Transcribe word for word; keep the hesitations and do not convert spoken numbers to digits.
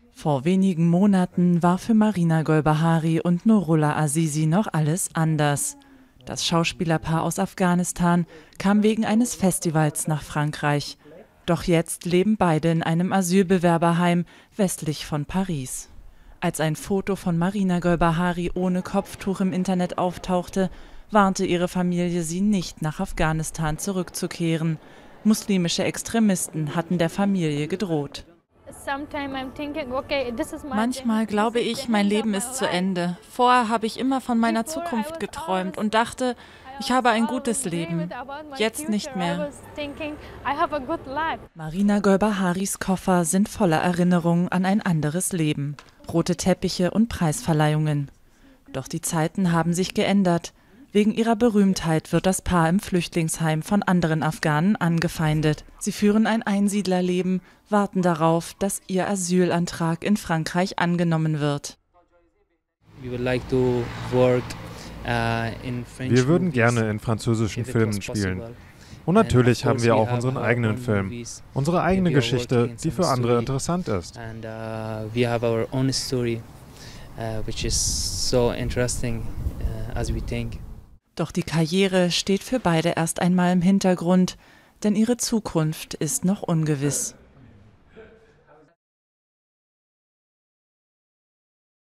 Vor wenigen Monaten war für Marina Golbahari und Nurullah Azizi noch alles anders. Das Schauspielerpaar aus Afghanistan kam wegen eines Festivals nach Frankreich. Doch jetzt leben beide in einem Asylbewerberheim westlich von Paris. Als ein Foto von Marina Golbahari ohne Kopftuch im Internet auftauchte, warnte ihre Familie sie nicht, nach Afghanistan zurückzukehren. Muslimische Extremisten hatten der Familie gedroht. Manchmal glaube ich, mein Leben ist zu Ende. Vorher habe ich immer von meiner Zukunft geträumt und dachte, ich habe ein gutes Leben. Jetzt nicht mehr. Marina Golbaharis Koffer sind voller Erinnerungen an ein anderes Leben. Rote Teppiche und Preisverleihungen. Doch die Zeiten haben sich geändert. Wegen ihrer Berühmtheit wird das Paar im Flüchtlingsheim von anderen Afghanen angefeindet. Sie führen ein Einsiedlerleben, warten darauf, dass ihr Asylantrag in Frankreich angenommen wird. Wir würden gerne in französischen Filmen spielen. Und natürlich haben wir auch unseren eigenen Film, unsere eigene Geschichte, die für andere interessant ist. Doch die Karriere steht für beide erst einmal im Hintergrund, denn ihre Zukunft ist noch ungewiss.